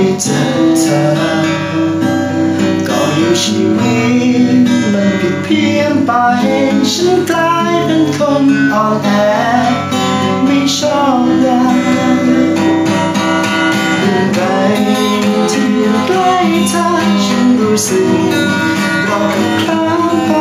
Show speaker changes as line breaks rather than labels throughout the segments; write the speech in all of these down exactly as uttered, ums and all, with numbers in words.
ได้เจอเธอก็อยู่ชีวิตมันผิดเพี้ยนไปฉันกลายเป็นคนอ่อนแอไม่ชอบเลยเมื่อไรที่อยู่ใกล้เธอฉันรู้สึกรอกับครั้งไป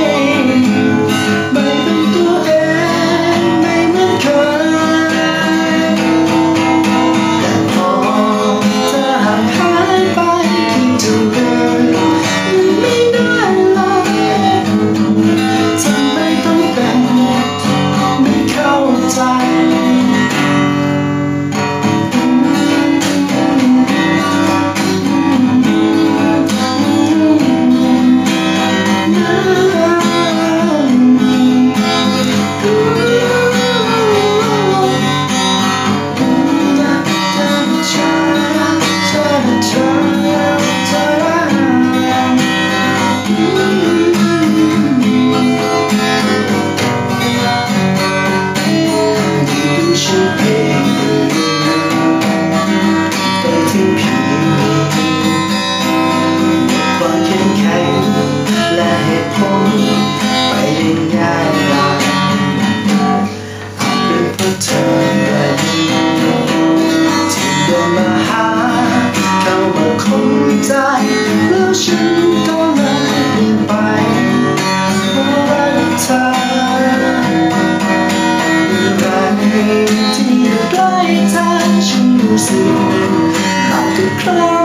ไม่เป็นตัวเองไม่เหมือนเคยแต่พอเธอห่างหายไปคิดถึงเธอยังไม่ได้เลยทำไมต้องเป็นไม่เข้าใจแล้วฉันก็เลยเปลี่ยนไปเพราะรักเธอเมื่อไรที่อยู่ใกล้เธอฉันรู้สึกหลับทุกครั้ง